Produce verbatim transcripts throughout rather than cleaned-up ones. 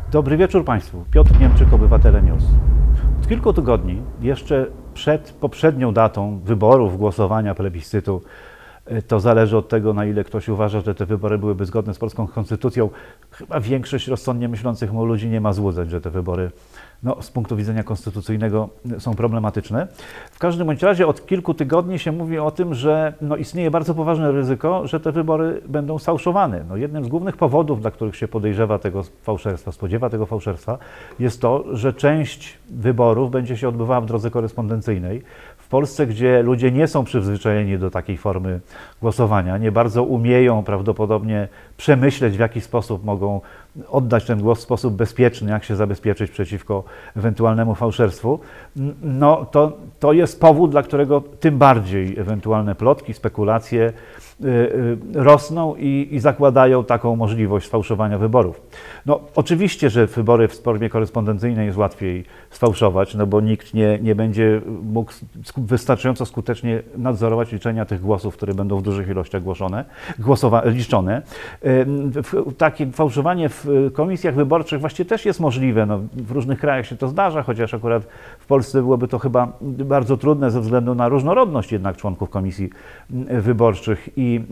Dobry wieczór Państwu. Piotr Niemczyk, Obywatele News. Od kilku tygodni, jeszcze przed poprzednią datą wyborów, głosowania, plebiscytu, to zależy od tego, na ile ktoś uważa, że te wybory byłyby zgodne z polską konstytucją. Chyba większość rozsądnie myślących ludzi nie ma złudzeń, że te wybory no, z punktu widzenia konstytucyjnego są problematyczne. W każdym bądź razie od kilku tygodni się mówi o tym, że no, istnieje bardzo poważne ryzyko, że te wybory będą sfałszowane. No, jednym z głównych powodów, dla których się podejrzewa tego fałszerstwa, spodziewa tego fałszerstwa, jest to, że część wyborów będzie się odbywała w drodze korespondencyjnej. W Polsce, gdzie ludzie nie są przyzwyczajeni do takiej formy głosowania, nie bardzo umieją prawdopodobnie przemyśleć, w jaki sposób mogą oddać ten głos w sposób bezpieczny, jak się zabezpieczyć przeciwko ewentualnemu fałszerstwu, no to, to jest powód, dla którego tym bardziej ewentualne plotki, spekulacje y, y, rosną i, i zakładają taką możliwość sfałszowania wyborów. No oczywiście, że wybory w formie korespondencyjnej jest łatwiej sfałszować, no bo nikt nie, nie będzie mógł wystarczająco skutecznie nadzorować liczenia tych głosów, które będą w dużych ilościach głoszone, głosowa- liczone. Y, takie fałszowanie w W komisjach wyborczych właściwie też jest możliwe. No, w różnych krajach się to zdarza, chociaż akurat w Polsce byłoby to chyba bardzo trudne ze względu na różnorodność jednak członków komisji wyborczych i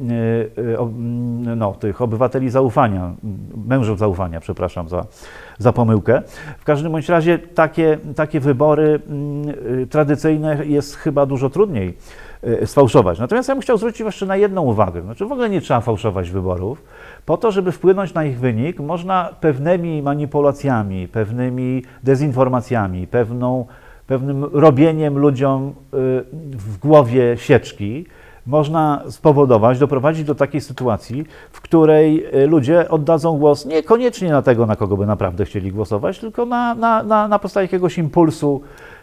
no, tych obywateli zaufania, mężów zaufania, przepraszam za, za pomyłkę. W każdym bądź razie takie, takie wybory tradycyjne jest chyba dużo trudniej sfałszować. Natomiast ja bym chciał zwrócić jeszcze na jedną uwagę. Znaczy w ogóle nie trzeba fałszować wyborów. Po to, żeby wpłynąć na ich wynik, można pewnymi manipulacjami, pewnymi dezinformacjami, pewną, pewnym robieniem ludziom w głowie sieczki, można spowodować, doprowadzić do takiej sytuacji, w której ludzie oddadzą głos niekoniecznie na tego, na kogo by naprawdę chcieli głosować, tylko na, na, na, na podstawie jakiegoś impulsu,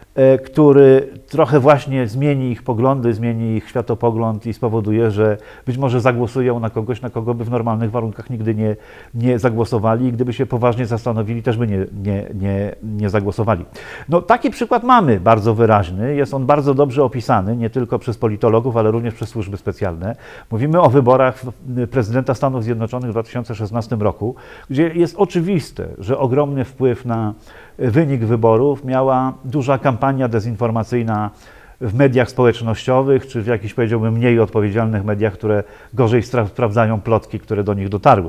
który trochę właśnie zmieni ich poglądy, zmieni ich światopogląd i spowoduje, że być może zagłosują na kogoś, na kogo by w normalnych warunkach nigdy nie, nie zagłosowali i gdyby się poważnie zastanowili, też by nie, nie, nie, nie zagłosowali. No, taki przykład mamy bardzo wyraźny, jest on bardzo dobrze opisany, nie tylko przez politologów, ale również przez służby specjalne. Mówimy o wyborach prezydenta Stanów Zjednoczonych w dwa tysiące szesnastym roku, gdzie jest oczywiste, że ogromny wpływ na wynik wyborów miała duża kampania dezinformacyjna w mediach społecznościowych, czy w jakichś, powiedziałbym, mniej odpowiedzialnych mediach, które gorzej sprawdzają plotki, które do nich dotarły.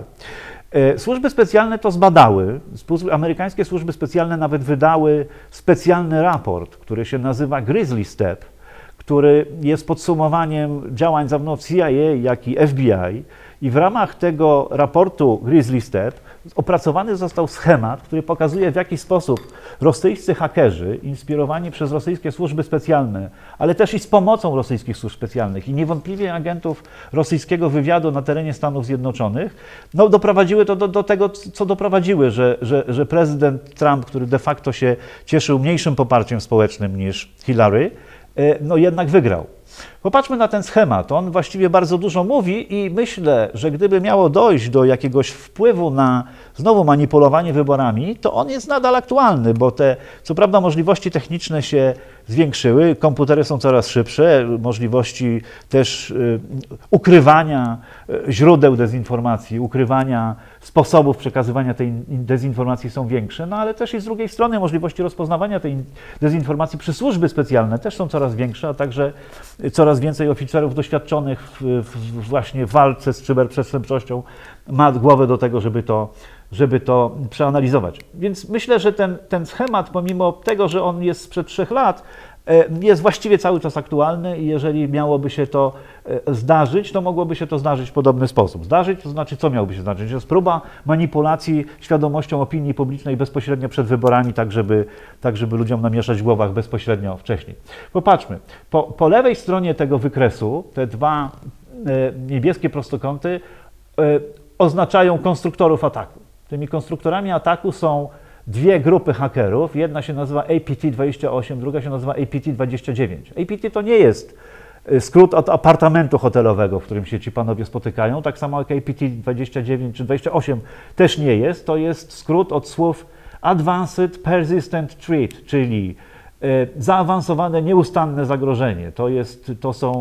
Służby specjalne to zbadały. Amerykańskie służby specjalne nawet wydały specjalny raport, który się nazywa Grizzly Step, który jest podsumowaniem działań zarówno C I A, jak i F B I. I w ramach tego raportu Grizzly Step opracowany został schemat, który pokazuje, w jaki sposób rosyjscy hakerzy, inspirowani przez rosyjskie służby specjalne, ale też i z pomocą rosyjskich służb specjalnych i niewątpliwie agentów rosyjskiego wywiadu na terenie Stanów Zjednoczonych, no, doprowadziły to do, do tego, co doprowadziły, że, że, że prezydent Trump, który de facto się cieszył mniejszym poparciem społecznym niż Hillary, no jednak wygrał. Popatrzmy na ten schemat. On właściwie bardzo dużo mówi i myślę, że gdyby miało dojść do jakiegoś wpływu na znowu manipulowanie wyborami, to on jest nadal aktualny, bo te, co prawda, możliwości techniczne się zwiększyły, komputery są coraz szybsze, możliwości też y, ukrywania y, źródeł dezinformacji, ukrywania sposobów przekazywania tej dezinformacji są większe, no ale też i z drugiej strony możliwości rozpoznawania tej dezinformacji przez służby specjalne też są coraz większe, a także coraz więcej oficerów doświadczonych w, w właśnie walce z cyberprzestępczością ma głowę do tego, żeby to, żeby to przeanalizować. Więc myślę, że ten, ten schemat, pomimo tego, że on jest sprzed trzech lat, jest właściwie cały czas aktualny i jeżeli miałoby się to zdarzyć, to mogłoby się to zdarzyć w podobny sposób. Zdarzyć, to znaczy, co miałoby się zdarzyć? To jest próba manipulacji świadomością opinii publicznej bezpośrednio przed wyborami, tak żeby, tak żeby ludziom namieszać w głowach bezpośrednio wcześniej. Popatrzmy, po, po lewej stronie tego wykresu te dwa e, niebieskie prostokąty e, oznaczają konstruktorów ataku. Tymi konstruktorami ataku są dwie grupy hakerów. Jedna się nazywa A P T dwadzieścia osiem, druga się nazywa A P T dwadzieścia dziewięć. A P T to nie jest skrót od apartamentu hotelowego, w którym się ci panowie spotykają. Tak samo jak A P T dwadzieścia dziewięć czy dwadzieścia osiem też nie jest. To jest skrót od słów Advanced Persistent Threat, czyli zaawansowane, nieustanne zagrożenie. To, jest, to są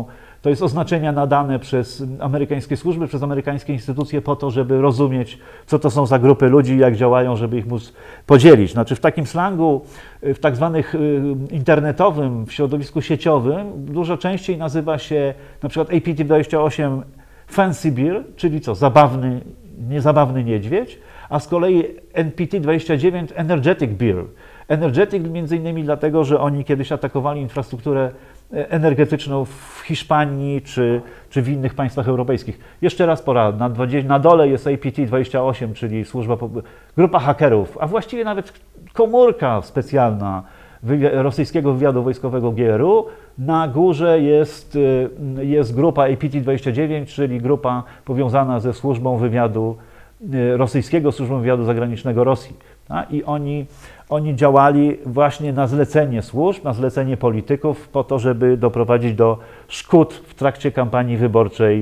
to jest oznaczenia nadane przez amerykańskie służby, przez amerykańskie instytucje po to, żeby rozumieć, co to są za grupy ludzi i jak działają, żeby ich móc podzielić. Znaczy w takim slangu, w tak zwanych internetowym, w środowisku sieciowym dużo częściej nazywa się na przykład A P T dwadzieścia osiem Fancy Bear, czyli co, zabawny, niezabawny niedźwiedź, a z kolei N P T dwadzieścia dziewięć Energetic Bear. Energetic między innymi dlatego, że oni kiedyś atakowali infrastrukturę energetyczną w Hiszpanii czy, czy w innych państwach europejskich. Jeszcze raz porad, na, na dole jest A P T dwadzieścia osiem, czyli służba, grupa hakerów, a właściwie nawet komórka specjalna rosyjskiego wywiadu wojskowego G R U. Na górze jest, jest grupa A P T dwadzieścia dziewięć, czyli grupa powiązana ze służbą wywiadu rosyjskiego, służbą wywiadu zagranicznego Rosji. I oni, oni działali właśnie na zlecenie służb, na zlecenie polityków po to, żeby doprowadzić do szkód w trakcie kampanii wyborczej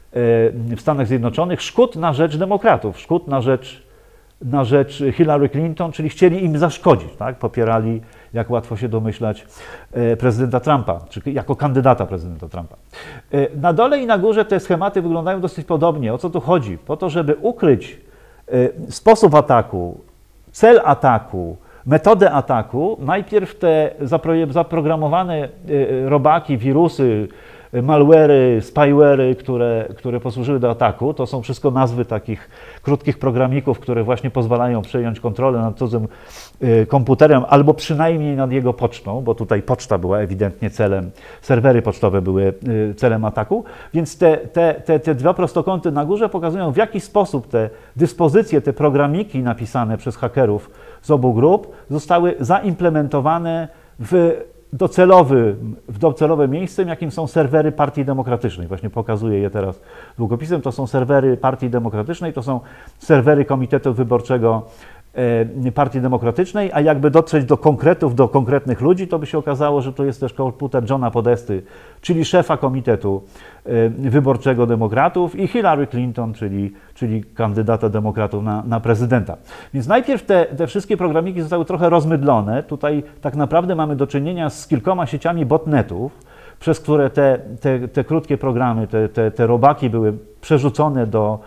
w Stanach Zjednoczonych, szkód na rzecz demokratów, szkód na rzecz, na rzecz Hillary Clinton, czyli chcieli im zaszkodzić, tak? Popierali, jak łatwo się domyślać, prezydenta Trumpa, czy jako kandydata prezydenta Trumpa. Na dole i na górze te schematy wyglądają dosyć podobnie. O co tu chodzi? Po to, żeby ukryć sposób ataku, cel ataku, metodę ataku, najpierw te zaprogramowane robaki, wirusy, malware'y, spyware'y, które, które posłużyły do ataku, to są wszystko nazwy takich krótkich programików, które właśnie pozwalają przejąć kontrolę nad cudzym komputerem, albo przynajmniej nad jego pocztą, bo tutaj poczta była ewidentnie celem, serwery pocztowe były celem ataku, więc te, te, te, te dwa prostokąty na górze pokazują, w jaki sposób te dyspozycje, te programiki napisane przez hakerów z obu grup zostały zaimplementowane w docelowy, w docelowe miejsce, jakim są serwery Partii Demokratycznej. Właśnie pokazuję je teraz długopisem. To są serwery Partii Demokratycznej, to są serwery Komitetu Wyborczego Partii Demokratycznej, a jakby dotrzeć do konkretów, do konkretnych ludzi, to by się okazało, że to jest też komputer Johna Podesty, czyli szefa Komitetu Wyborczego Demokratów, i Hillary Clinton, czyli, czyli kandydata demokratów na, na prezydenta. Więc najpierw te, te wszystkie programiki zostały trochę rozmydlone. Tutaj tak naprawdę mamy do czynienia z kilkoma sieciami botnetów, przez które te, te, te krótkie programy, te, te, te robaki były przerzucone do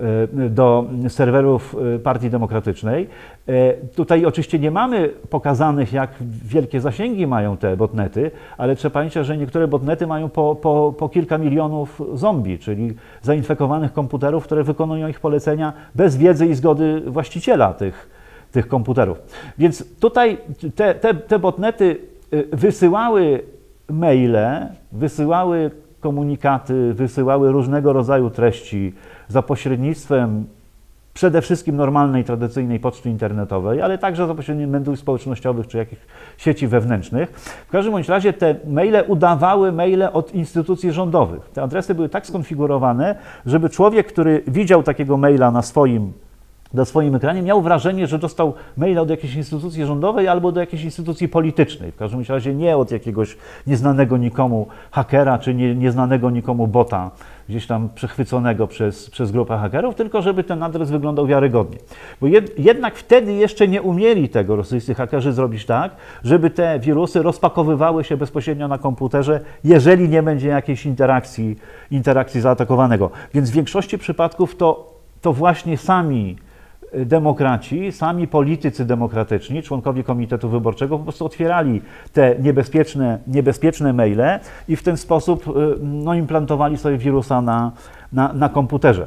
do serwerów Partii Demokratycznej. Tutaj oczywiście nie mamy pokazanych, jak wielkie zasięgi mają te botnety, ale trzeba pamiętać, że niektóre botnety mają po, po, po kilka milionów zombie, czyli zainfekowanych komputerów, które wykonują ich polecenia bez wiedzy i zgody właściciela tych, tych komputerów. Więc tutaj te, te, te botnety wysyłały maile, wysyłały komunikaty, wysyłały różnego rodzaju treści za pośrednictwem przede wszystkim normalnej, tradycyjnej poczty internetowej, ale także za pośrednictwem mediów społecznościowych czy jakichś sieci wewnętrznych. W każdym bądź razie te maile udawały maile od instytucji rządowych. Te adresy były tak skonfigurowane, żeby człowiek, który widział takiego maila na swoim na swoim ekranie, miał wrażenie, że dostał maila od jakiejś instytucji rządowej albo do jakiejś instytucji politycznej. W każdym razie nie od jakiegoś nieznanego nikomu hakera, czy nie, nieznanego nikomu bota, gdzieś tam przechwyconego przez, przez grupę hakerów, tylko żeby ten adres wyglądał wiarygodnie. Bo jed, jednak wtedy jeszcze nie umieli tego rosyjscy hakerzy zrobić tak, żeby te wirusy rozpakowywały się bezpośrednio na komputerze, jeżeli nie będzie jakiejś interakcji, interakcji zaatakowanego. Więc w większości przypadków to, to właśnie sami demokraci, sami politycy demokratyczni, członkowie Komitetu Wyborczego po prostu otwierali te niebezpieczne, niebezpieczne maile i w ten sposób no, implantowali sobie wirusa na, na, na komputerze.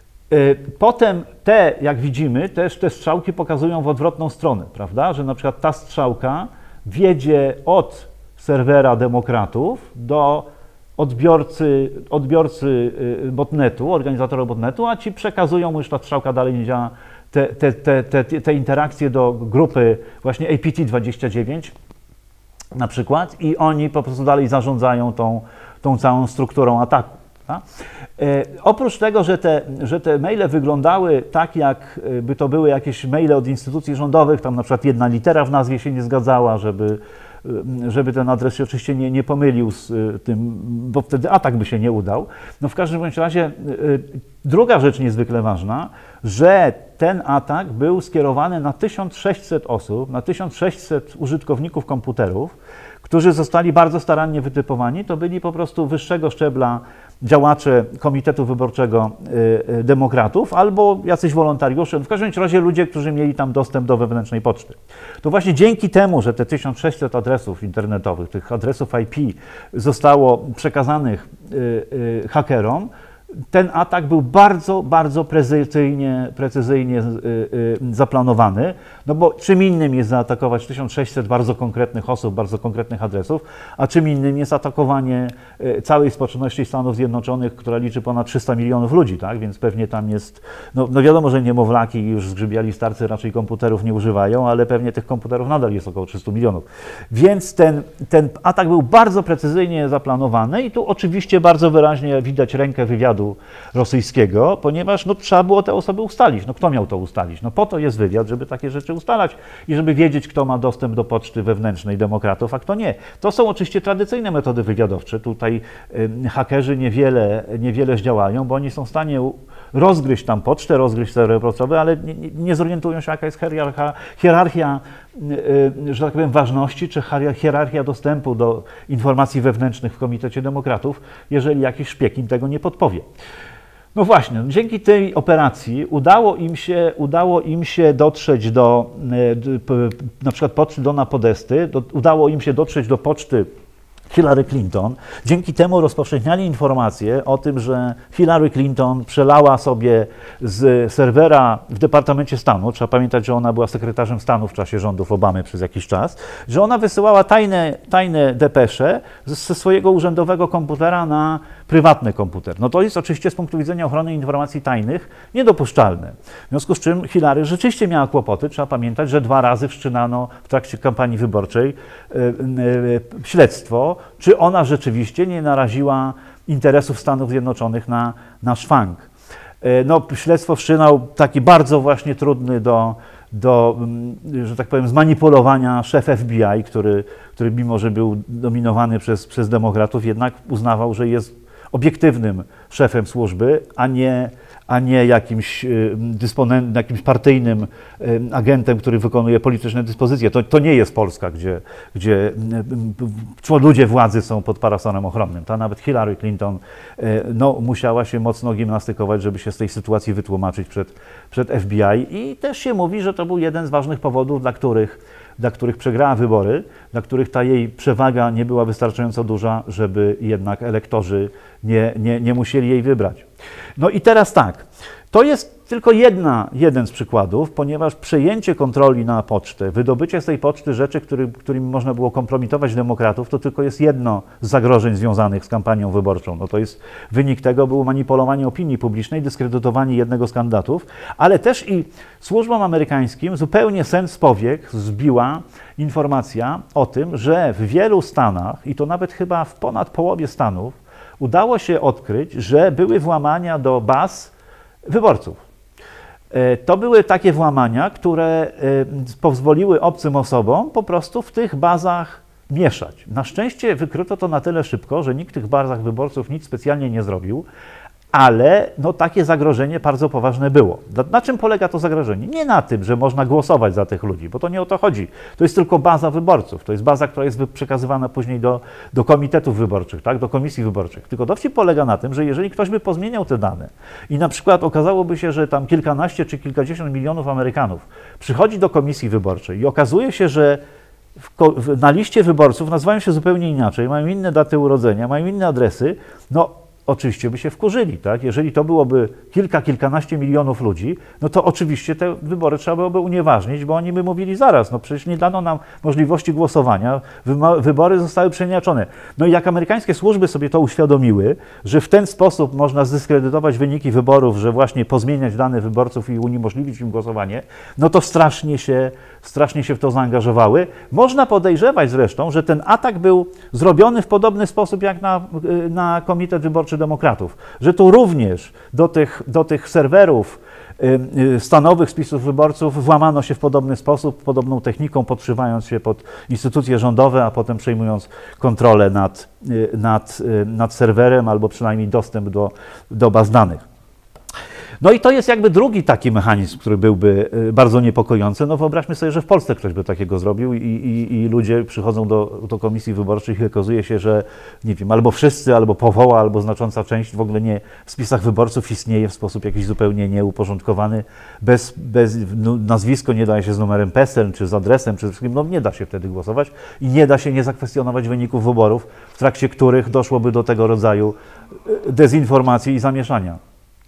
Potem te, jak widzimy, też te strzałki pokazują w odwrotną stronę, prawda? Że na przykład ta strzałka wiedzie od serwera demokratów do odbiorcy, odbiorcy botnetu, organizatora botnetu, a ci przekazują, już ta strzałka dalej nie działa, te, te, te, te, te interakcje do grupy właśnie A P T dwadzieścia dziewięć na przykład, i oni po prostu dalej zarządzają tą, tą całą strukturą ataku. Tak? E, oprócz tego, że te, że te maile wyglądały tak, jak by to były jakieś maile od instytucji rządowych, tam na przykład jedna litera w nazwie się nie zgadzała, żeby żeby ten adres się oczywiście nie, nie pomylił z tym, bo wtedy atak by się nie udał. No w każdym bądź razie druga rzecz niezwykle ważna, że ten atak był skierowany na tysiąc sześćset osób, na tysiąc sześćset użytkowników komputerów, którzy zostali bardzo starannie wytypowani. To byli po prostu wyższego szczebla działacze Komitetu Wyborczego y, y, Demokratów albo jacyś wolontariusze, w każdym razie ludzie, którzy mieli tam dostęp do wewnętrznej poczty. To właśnie dzięki temu, że te tysiąc sześćset adresów internetowych, tych adresów I P zostało przekazanych y, y, hakerom, ten atak był bardzo, bardzo precyzyjnie, precyzyjnie y, y, zaplanowany, no bo czym innym jest zaatakować tysiąc sześćset bardzo konkretnych osób, bardzo konkretnych adresów, a czym innym jest atakowanie y, całej społeczności Stanów Zjednoczonych, która liczy ponad trzysta milionów ludzi, tak? Więc pewnie tam jest, no, no wiadomo, że niemowlaki i już zgrzybiali starcy raczej komputerów nie używają, ale pewnie tych komputerów nadal jest około trzysta milionów. Więc ten, ten atak był bardzo precyzyjnie zaplanowany i tu oczywiście bardzo wyraźnie widać rękę wywiadu rosyjskiego, ponieważ no, trzeba było te osoby ustalić. No kto miał to ustalić? No po to jest wywiad, żeby takie rzeczy ustalać i żeby wiedzieć, kto ma dostęp do poczty wewnętrznej demokratów, a kto nie. To są oczywiście tradycyjne metody wywiadowcze. Tutaj y, hakerzy niewiele, niewiele zdziałają, bo oni są w stanie rozgryźć tam pocztę, rozgryźć serwer procowy, ale nie, nie zorientują się, jaka jest hierarchia, hierarchia y, że tak powiem, ważności, czy hierarchia dostępu do informacji wewnętrznych w Komitecie Demokratów, jeżeli jakiś szpieg im tego nie podpowie. No właśnie, dzięki tej operacji udało im się, udało im się dotrzeć do, na przykład poczty Dona Podesty, do, udało im się dotrzeć do poczty Hillary Clinton. Dzięki temu rozpowszechniali informacje o tym, że Hillary Clinton przelała sobie z serwera w Departamencie Stanu, trzeba pamiętać, że ona była sekretarzem stanu w czasie rządów Obamy przez jakiś czas, że ona wysyłała tajne, tajne depesze ze swojego urzędowego komputera na prywatny komputer. No to jest oczywiście z punktu widzenia ochrony informacji tajnych niedopuszczalne. W związku z czym Hillary rzeczywiście miała kłopoty. Trzeba pamiętać, że dwa razy wszczynano w trakcie kampanii wyborczej yy, yy, śledztwo, czy ona rzeczywiście nie naraziła interesów Stanów Zjednoczonych na, na szwank. Yy, no, śledztwo wszczynał taki bardzo właśnie trudny do, do, że tak powiem, zmanipulowania szef F B I, który, który mimo, że był dominowany przez, przez demokratów, jednak uznawał, że jest obiektywnym szefem służby, a nie, a nie jakimś dysponentem, jakimś partyjnym agentem, który wykonuje polityczne dyspozycje. To, to nie jest Polska, gdzie, gdzie ludzie władzy są pod parasolem ochronnym. Ta nawet Hillary Clinton no, musiała się mocno gimnastykować, żeby się z tej sytuacji wytłumaczyć przed, przed F B I i też się mówi, że to był jeden z ważnych powodów, dla których dla których przegrała wybory, dla których ta jej przewaga nie była wystarczająco duża, żeby jednak elektorzy nie, nie, nie musieli jej wybrać. No i teraz tak, to jest tylko jedna, jeden z przykładów, ponieważ przejęcie kontroli na pocztę, wydobycie z tej poczty rzeczy, który, którymi można było kompromitować demokratów, to tylko jest jedno z zagrożeń związanych z kampanią wyborczą. No to jest wynik tego było manipulowanie opinii publicznej, dyskredytowanie jednego z kandydatów, ale też i służbom amerykańskim zupełnie sen z powiek zbiła informacja o tym, że w wielu stanach, i to nawet chyba w ponad połowie stanów, udało się odkryć, że były włamania do baz wyborców. To były takie włamania, które pozwoliły obcym osobom po prostu w tych bazach mieszać. Na szczęście wykryto to na tyle szybko, że nikt w tych bazach wyborców nic specjalnie nie zrobił, ale no, takie zagrożenie bardzo poważne było. Na, na czym polega to zagrożenie? Nie na tym, że można głosować za tych ludzi, bo to nie o to chodzi. To jest tylko baza wyborców. To jest baza, która jest przekazywana później do, do komitetów wyborczych, tak, do komisji wyborczych. Tylko dowcip polega na tym, że jeżeli ktoś by pozmieniał te dane i na przykład okazałoby się, że tam kilkanaście czy kilkadziesiąt milionów Amerykanów przychodzi do komisji wyborczej i okazuje się, że w, na liście wyborców nazywają się zupełnie inaczej, mają inne daty urodzenia, mają inne adresy, no oczywiście by się wkurzyli, tak? Jeżeli to byłoby kilka, kilkanaście milionów ludzi, no to oczywiście te wybory trzeba byłoby unieważnić, bo oni by mówili zaraz, no przecież nie dano nam możliwości głosowania, wybory zostały przeniaczone. No i jak amerykańskie służby sobie to uświadomiły, że w ten sposób można zdyskredytować wyniki wyborów, że właśnie pozmieniać dane wyborców i uniemożliwić im głosowanie, no to strasznie się, strasznie się w to zaangażowały. Można podejrzewać zresztą, że ten atak był zrobiony w podobny sposób jak na, na Komitet Wyborczy Demokratów, że tu również do tych, do tych serwerów stanowych spisów wyborców włamano się w podobny sposób, podobną techniką, podszywając się pod instytucje rządowe, a potem przejmując kontrolę nad, nad, nad serwerem albo przynajmniej dostęp do, do baz danych. No i to jest jakby drugi taki mechanizm, który byłby bardzo niepokojący. No wyobraźmy sobie, że w Polsce ktoś by takiego zrobił i, i, i ludzie przychodzą do, do komisji wyborczych i okazuje się, że nie wiem, albo wszyscy, albo połowa, albo znacząca część w ogóle nie w spisach wyborców istnieje w sposób jakiś zupełnie nieuporządkowany, bez, bez no, nazwisko nie daje się z numerem PESEL, czy z adresem, czy z wszystkim, no nie da się wtedy głosować i nie da się nie zakwestionować wyników wyborów, w trakcie których doszłoby do tego rodzaju dezinformacji i zamieszania.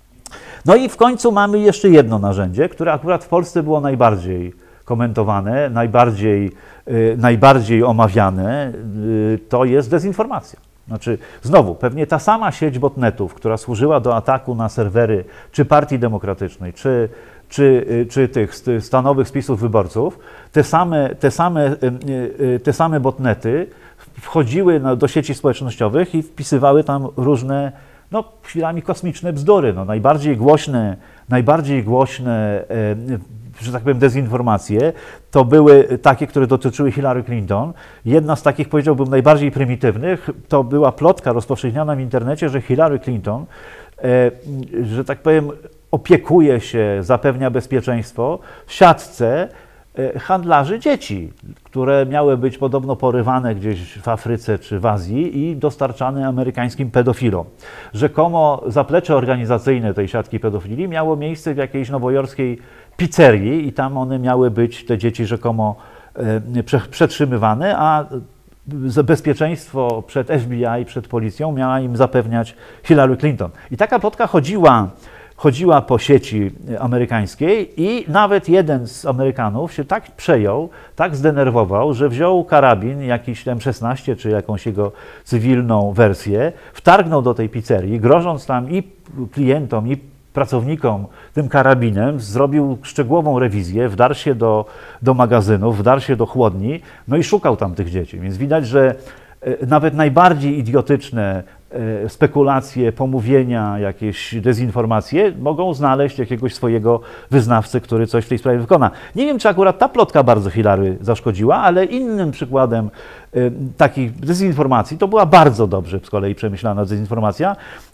No i w końcu mamy jeszcze jedno narzędzie, które akurat w Polsce było najbardziej komentowane, najbardziej, y, najbardziej omawiane, y, to jest dezinformacja. Znaczy, znowu, pewnie ta sama sieć botnetów, która służyła do ataku na serwery czy Partii Demokratycznej, czy, czy, y, czy tych stanowych spisów wyborców, te same, te same, y, y, te same botnety wchodziły na, do sieci społecznościowych i wpisywały tam różne, no, chwilami kosmiczne bzdury. No, najbardziej głośne, najbardziej głośne, e, że tak powiem, dezinformacje to były takie, które dotyczyły Hillary Clinton. Jedna z takich, powiedziałbym, najbardziej prymitywnych, to była plotka rozpowszechniana w internecie, że Hillary Clinton, e, że tak powiem, opiekuje się, zapewnia bezpieczeństwo w siatce handlarzy dzieci, które miały być podobno porywane gdzieś w Afryce czy w Azji i dostarczane amerykańskim pedofilom. Rzekomo zaplecze organizacyjne tej siatki pedofilii miało miejsce w jakiejś nowojorskiej pizzerii i tam one miały być, te dzieci rzekomo e, przetrzymywane, a bezpieczeństwo przed F B I, przed policją miała im zapewniać Hillary Clinton. I taka plotka chodziła chodziła po sieci amerykańskiej i nawet jeden z Amerykanów się tak przejął, tak zdenerwował, że wziął karabin, jakiś M szesnaście czy jakąś jego cywilną wersję, wtargnął do tej pizzerii, grożąc tam i klientom, i pracownikom tym karabinem, zrobił szczegółową rewizję, wdarł się do, do magazynów, wdarł się do chłodni, no i szukał tam tych dzieci. Więc widać, że nawet najbardziej idiotyczne spekulacje, pomówienia, jakieś dezinformacje mogą znaleźć jakiegoś swojego wyznawcę, który coś w tej sprawie wykona. Nie wiem, czy akurat ta plotka bardzo Hillary zaszkodziła, ale innym przykładem y, takich dezinformacji, to była bardzo dobrze z kolei przemyślana dezinformacja,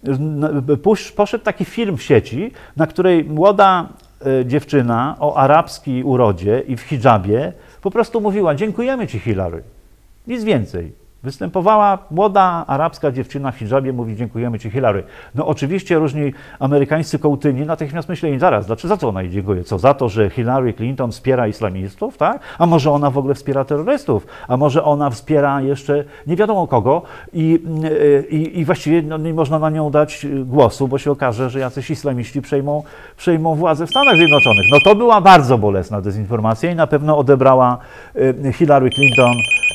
Pusz, poszedł taki film w sieci, na której młoda y, dziewczyna o arabskiej urodzie i w hidżabie po prostu mówiła: dziękujemy Ci, Hillary. Nic więcej. Występowała młoda arabska dziewczyna w hidżabie, mówi: dziękujemy Ci, Hillary. No oczywiście różni amerykańscy kołtyni natychmiast myśleli: zaraz, dlaczego, za co ona jej dziękuje? Co, za to, że Hillary Clinton wspiera islamistów, tak? A może ona w ogóle wspiera terrorystów? A może ona wspiera jeszcze nie wiadomo kogo i, i, i właściwie no, nie można na nią dać głosu, bo się okaże, że jacyś islamiści przejmą, przejmą władzę w Stanach Zjednoczonych. No to była bardzo bolesna dezinformacja i na pewno odebrała Hillary Clinton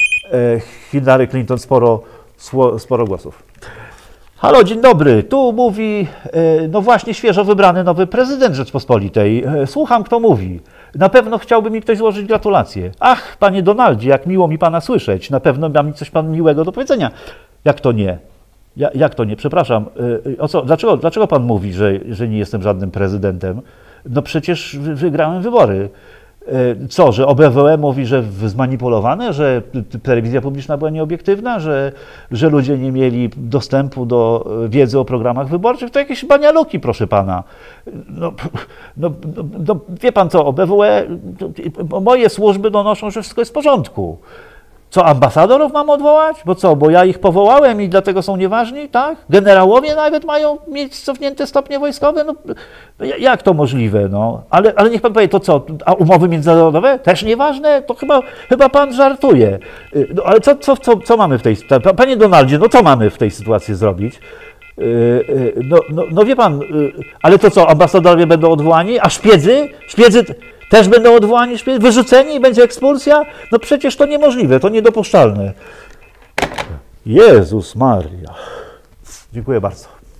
Hillary Clinton sporo, sporo głosów. Halo, dzień dobry. Tu mówi, no właśnie, świeżo wybrany nowy prezydent Rzeczpospolitej. Słucham, kto mówi. Na pewno chciałby mi ktoś złożyć gratulacje. Ach, panie Donaldzie, jak miło mi pana słyszeć. Na pewno ma mi coś pan miłego do powiedzenia. Jak to nie? Ja, jak to nie? Przepraszam. O co? Dlaczego, dlaczego pan mówi, że, że nie jestem żadnym prezydentem? No przecież wygrałem wybory. Co, że O B W E mówi, że zmanipulowane, że telewizja publiczna była nieobiektywna, że, że ludzie nie mieli dostępu do wiedzy o programach wyborczych? To jakieś banialuki, proszę pana. No, no, no, wie pan co, O B W E, moje służby donoszą, że wszystko jest w porządku. Co, ambasadorów mam odwołać? Bo co, bo ja ich powołałem i dlatego są nieważni, tak? Generałowie nawet mają mieć cofnięte stopnie wojskowe? No, jak to możliwe, no? Ale, ale niech pan powie, to co, a umowy międzynarodowe? Też nieważne? To chyba, chyba pan żartuje. No, ale co, co, co, co mamy w tej sytuacji? Panie Donaldzie, no co mamy w tej sytuacji zrobić? No, no, no wie pan, ale to co, ambasadorowie będą odwołani? A szpiedzy? Szpiedzy też będą odwołani, wyrzuceni i będzie ekspulsja? No przecież to niemożliwe, to niedopuszczalne. Jezus Maria. Dziękuję bardzo.